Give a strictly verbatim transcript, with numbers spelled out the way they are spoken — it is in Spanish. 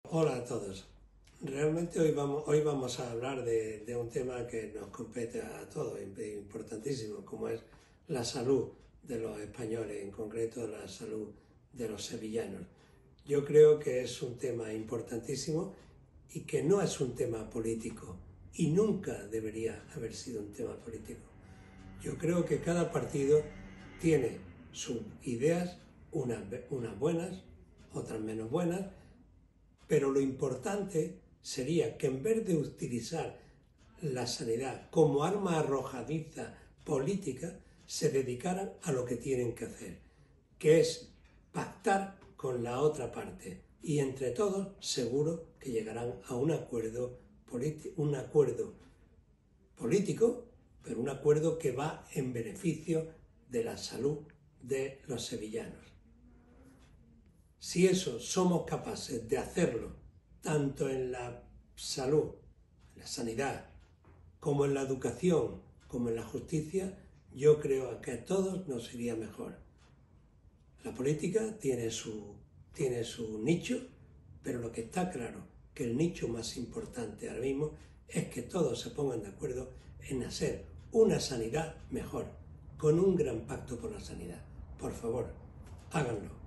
Hola a todos. Realmente hoy vamos, hoy vamos a hablar de, de un tema que nos compete a todos, importantísimo, como es la salud de los españoles, en concreto la salud de los sevillanos. Yo creo que es un tema importantísimo y que no es un tema político y nunca debería haber sido un tema político. Yo creo que cada partido tiene sus ideas, unas, unas buenas, otras menos buenas, pero lo importante sería que en vez de utilizar la sanidad como arma arrojadiza política, se dedicaran a lo que tienen que hacer, que es pactar con la otra parte. Y entre todos seguro que llegarán a un acuerdo, un acuerdo político, pero un acuerdo que va en beneficio de la salud de los sevillanos. Si eso somos capaces de hacerlo, tanto en la salud, en la sanidad, como en la educación, como en la justicia, yo creo que a todos nos iría mejor. La política tiene su, tiene su nicho, pero lo que está claro, que el nicho más importante ahora mismo es que todos se pongan de acuerdo en hacer una sanidad mejor, con un gran pacto por la sanidad. Por favor, háganlo.